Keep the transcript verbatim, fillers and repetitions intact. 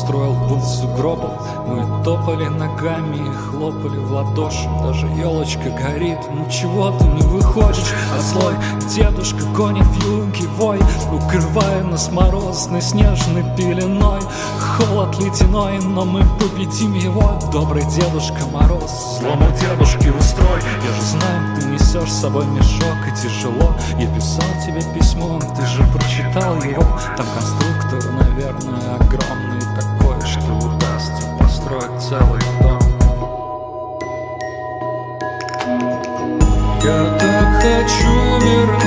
устроил бунт сугробом. Мы топали ногами и хлопали в ладоши. Даже елочка горит, ну чего ты не выходишь? А злой дедушка гонит вьюги вой, укрывая нас морозной снежной пеленой. Холод ледяной, но мы победим его. Добрый Дедушка Мороз, злому дедушке устрой. Я же знаю, ты несешь с собой мешок и тяжело. Я писал тебе письмо, ты же прочитал его. Там конструктор, наверное, огромный такой, что удастся построить целый дом. Я так хочу мир